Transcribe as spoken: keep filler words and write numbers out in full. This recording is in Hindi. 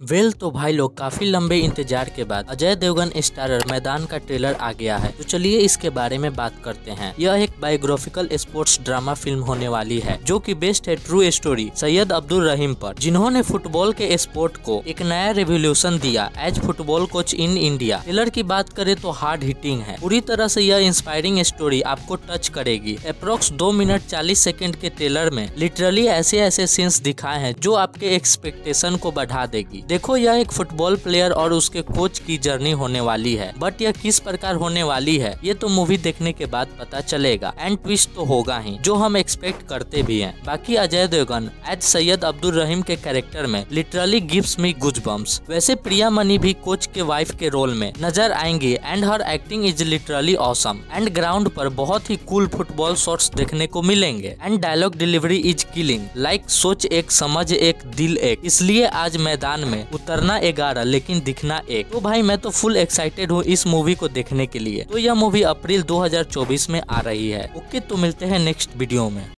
वेल तो भाई लोग काफी लंबे इंतजार के बाद अजय देवगन स्टारर मैदान का ट्रेलर आ गया है। तो चलिए इसके बारे में बात करते हैं। यह एक बायोग्राफिकल स्पोर्ट्स ड्रामा फिल्म होने वाली है जो कि बेस्ड है ट्रू स्टोरी सैयद अब्दुल रहीम पर, जिन्होंने फुटबॉल के स्पोर्ट को एक नया रेवोल्यूशन दिया as football coach in India. Trailer की बात करें तो हार्ड हिटिंग है, पूरी तरह से यह इंस्पायरिंग स्टोरी आपको टच करेगी। अप्रोक्स दो मिनट चालीस सेकंड के ट्रेलर में लिटरली ऐसे ऐसे सीन्स दिखाए हैं जो आपके एक्सपेक्टेशन को बढ़ा देगी। देखो, यह एक फुटबॉल प्लेयर और उसके कोच की जर्नी होने वाली है, बट यह किस प्रकार होने वाली है ये तो मूवी देखने के बाद पता चलेगा। एंड ट्विस्ट तो होगा ही, जो हम एक्सपेक्ट करते भी हैं। बाकी अजय देवगन एज सैयद अब्दुल रहीम के कैरेक्टर में लिटरली गिव्स मी गूज़बम्प्स। वैसे प्रिया मनी भी कोच के वाइफ के रोल में नजर आएंगी and her acting is literally awesome. And ground पर बहुत ही कूल फुटबॉल शॉट्स देखने को मिलेंगे and dialogue delivery is killing. Like सोच एक, समझ एक, दिल एक। इसलिए आज मैदान में उतरना ग्यारह लेकिन दिखना एक। तो भाई मैं तो फुल एक्साइटेड हूँ इस मूवी को देखने के लिए। तो यह मूवी अप्रैल दो हज़ार चौबीस में आ रही है। ओके, तो मिलते हैं नेक्स्ट वीडियो में।